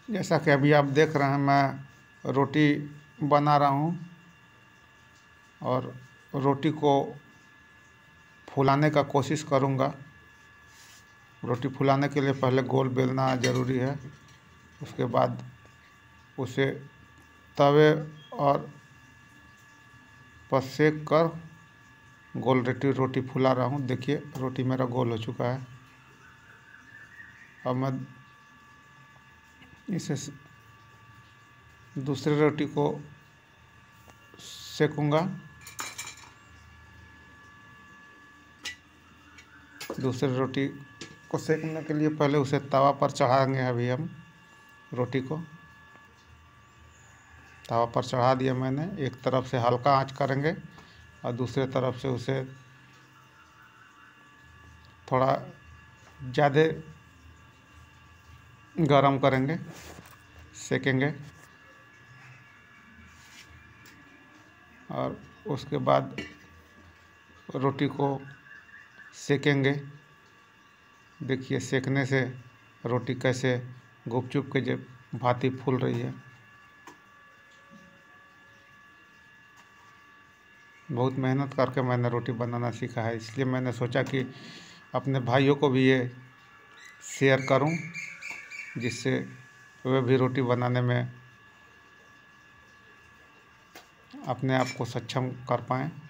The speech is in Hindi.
जैसा कि अभी आप देख रहे हैं, मैं रोटी बना रहा हूँ और रोटी को फुलाने का कोशिश करूँगा। रोटी फुलाने के लिए पहले गोल बेलना ज़रूरी है। उसके बाद उसे तवे और पर सेक कर गोल रोटी फुला रहा हूँ। देखिए रोटी मेरा गोल हो चुका है। अब मैं इसे दूसरे रोटी को सेकूँगा। दूसरी रोटी को सेकने के लिए पहले उसे तवा पर चढ़ाएंगे। अभी हम रोटी को तवा पर चढ़ा दिया मैंने। एक तरफ से हल्का आंच करेंगे और दूसरे तरफ से उसे थोड़ा ज़्यादा गरम करेंगे, सेकेंगे। और उसके बाद रोटी को सेकेंगे। देखिए सेकने से रोटी कैसे गुपचुप के भांति फूल रही है। बहुत मेहनत करके मैंने रोटी बनाना सीखा है, इसलिए मैंने सोचा कि अपने भाइयों को भी ये शेयर करूं, जिससे वे भी रोटी बनाने में अपने आप को सक्षम कर पाएँ।